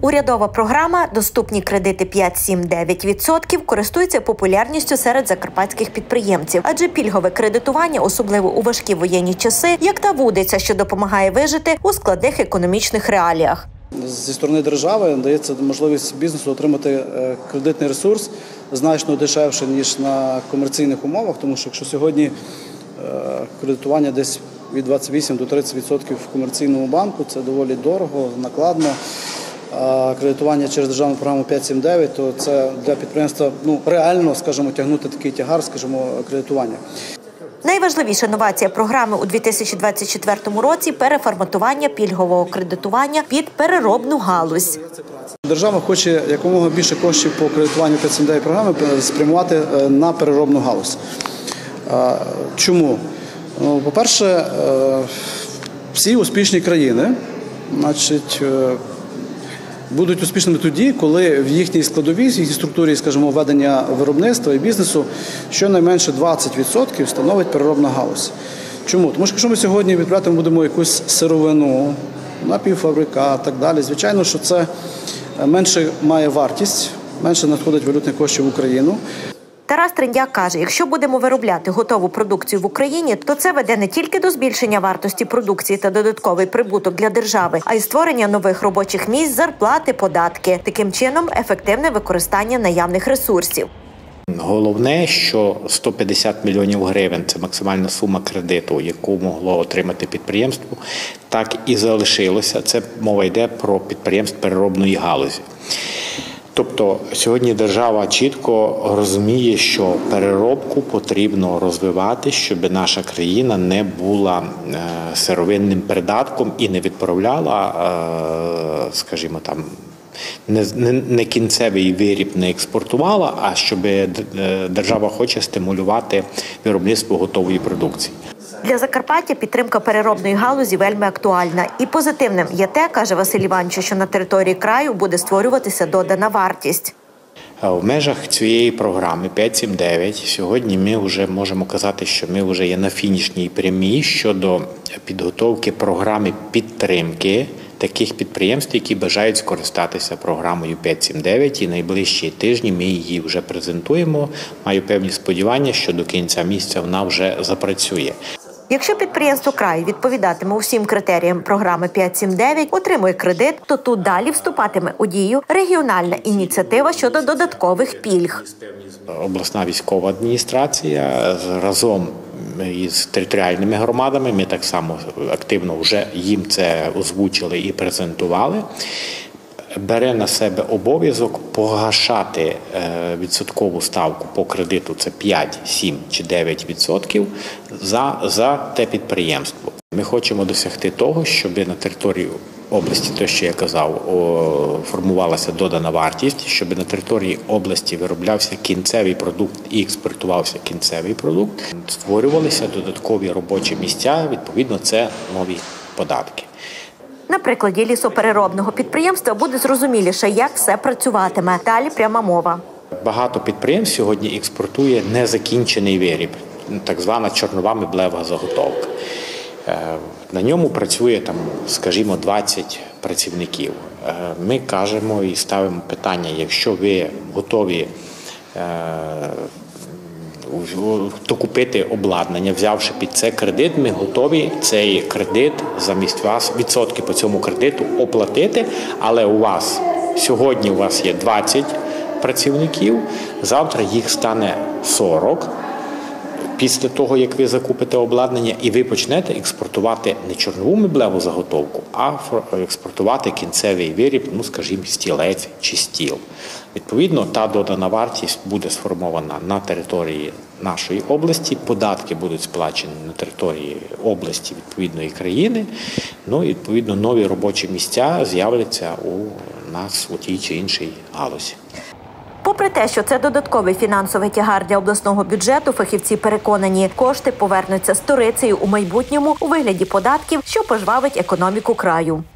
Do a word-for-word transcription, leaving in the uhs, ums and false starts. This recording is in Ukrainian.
Урядова програма «Доступні кредити п'ять, сім, дев'ять відсотків» користується популярністю серед закарпатських підприємців, адже пільгове кредитування, особливо у важкі воєнні часи, як та вудиця, що допомагає вижити у складних економічних реаліях. Зі сторони держави дається можливість бізнесу отримати кредитний ресурс значно дешевше, ніж на комерційних умовах, тому що якщо сьогодні кредитування десь від двадцять вісім до тридцяти відсотків в комерційному банку, це доволі дорого, накладно. А кредитування через державну програму п'ять, сім, дев'ять, то це для підприємства ну, реально, скажімо, тягнути такий тягар, скажімо, кредитування. Найважливіша новація програми у дві тисячі двадцять четвертому році – переформатування пільгового кредитування під переробну галузь. Держава хоче якомога більше коштів по кредитуванню п'ять, сім, дев'ять програми спрямувати на переробну галузь. Чому? По-перше, всі успішні країни, значить, будуть успішними тоді, коли в їхній складовій, в їхній структурі, скажімо, ведення виробництва і бізнесу щонайменше двадцять відсотків становить переробна галузь. Чому? Тому що якщо ми сьогодні відправимо будемо якусь сировину, напівфабрикат і так далі, звичайно, що це менше має вартість, менше надходить валютних коштів в Україну. Тарас Триндяк каже, якщо будемо виробляти готову продукцію в Україні, то це веде не тільки до збільшення вартості продукції та додатковий прибуток для держави, а й створення нових робочих місць, зарплати, податки. Таким чином, ефективне використання наявних ресурсів. Головне, що сто п'ятдесят мільйонів гривень – це максимальна сума кредиту, яку могло отримати підприємство, так і залишилося. Це мова йде про підприємств переробної галузі. Тобто сьогодні держава чітко розуміє, що переробку потрібно розвивати, щоб наша країна не була сировинним придатком і не відправляла, скажімо там, не кінцевий виріб не експортувала, а щоб держава хоче стимулювати виробництво готової продукції. Для Закарпаття підтримка переробної галузі вельми актуальна. І позитивним є те, каже Василь Іванович, що на території краю буде створюватися додана вартість. В межах цієї програми п'ять, сім, дев'ять сьогодні ми вже можемо казати, що ми вже є на фінішній прямій щодо підготовки програми підтримки таких підприємств, які бажають скористатися програмою п'ять, сім, дев'ять, і найближчі тижні ми її вже презентуємо. Маю певні сподівання, що до кінця місяця вона вже запрацює. Якщо підприємство краю відповідатиме усім критеріям програми п'ять, сім, дев'ять, отримує кредит, то тут далі вступатиме у дію регіональна ініціатива щодо додаткових пільг. Обласна військова адміністрація разом із територіальними громадами, ми так само активно вже їм це озвучили і презентували, бере на себе обов'язок погашати відсоткову ставку по кредиту, це п'ять, сім чи дев'ять відсотків, за, за те підприємство. Ми хочемо досягти того, щоб на території області, те, що я казав, формувалася додана вартість, щоб на території області вироблявся кінцевий продукт і експортувався кінцевий продукт, створювалися додаткові робочі місця, відповідно, це нові податки. На прикладі лісопереробного підприємства буде зрозуміліше, як все працюватиме. Далі пряма мова. Багато підприємств сьогодні експортує незакінчений виріб, так звана чорнова меблева заготовка. На ньому працює, там, скажімо, двадцять працівників. Ми кажемо і ставимо питання, якщо ви готові докупити обладнання, взявши під це кредит, ми готові цей кредит замість вас, відсотки по цьому кредиту оплатити, але у вас сьогодні у вас є двадцять працівників, завтра їх стане сорок. Після того, як ви закупите обладнання і ви почнете експортувати не чорнову меблеву заготовку, а експортувати кінцевий виріб, ну, скажімо, стілець чи стіл. Відповідно, та додана вартість буде сформована на території нашої області, податки будуть сплачені на території області відповідної країни, ну і, відповідно, нові робочі місця з'являться у нас у тій чи іншій галузі. Попри те, що це додатковий фінансовий тягар для обласного бюджету, фахівці переконані, кошти повернуться сторицею у майбутньому у вигляді податків, що пожвавить економіку краю.